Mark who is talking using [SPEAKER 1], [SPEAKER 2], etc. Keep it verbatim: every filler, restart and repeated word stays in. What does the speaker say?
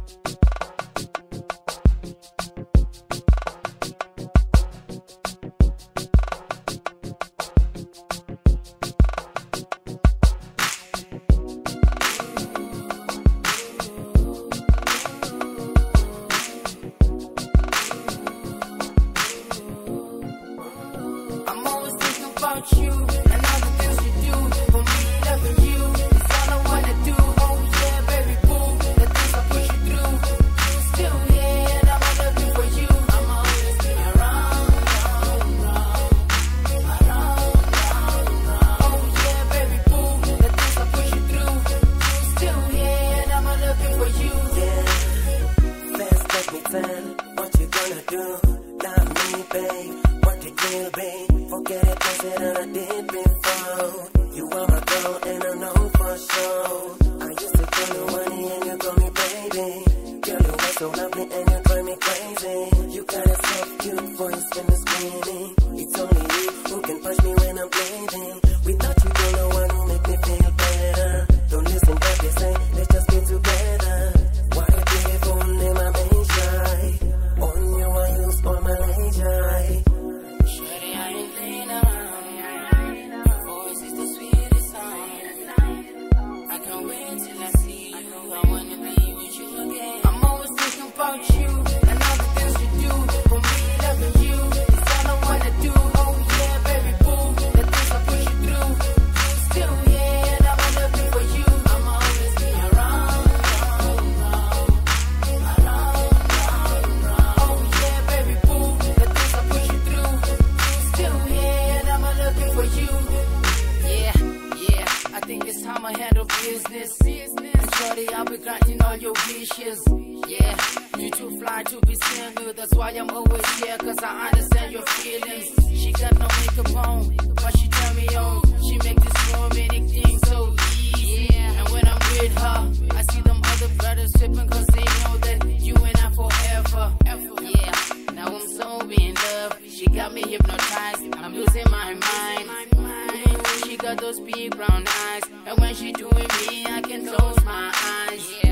[SPEAKER 1] About you and all the things you do for me, loving you is all I wanna do. Oh yeah, baby boo, the things I push you through, you still here and I'ma love you for you. I'ma always be around, around, around, around, around. Oh yeah, baby boo, the things I push you through, you still here and I'ma love you for you.
[SPEAKER 2] Yeah, fast let me tell what you gonna do. Not me, babe, what you will be. Forget it, cause it and I did before. You are my girl and I know for sure. I used to call you honey and you call me baby. Girl, you are so lovely and you drive me crazy. You got a soft, cute voice when you're screaming. It's only you who can push me when I'm bleeding. Without you, don't know what will make me feel better. Don't listen what they say, let's just be together. What a beautiful name, I may shy. On you, I use all my leisure.
[SPEAKER 1] About you and all the things you do for me, loving you is all I wanna do. Oh yeah, baby boo, the things I push you through, you still here and I'ma love you for you. I'ma always be around, around, around, around, around. Oh yeah, baby boo, the things I push you through, you still here and I'ma love you for you. Yeah, yeah, I think it's time I handle business. And shorty, I'll be granting all your wishes. Yeah, you too fly to be single, that's why I'm always here, cause I understand your feelings. She got no makeup on, but she turn me on. She make this romantic thing so easy. And when I'm with her, I see them other brothers tripping, cause they know that you and I forever. Yeah, now I'm so in love. She got me hypnotized, I'm losing my mind. She got those big brown eyes, and when she doing me, I can close my eyes.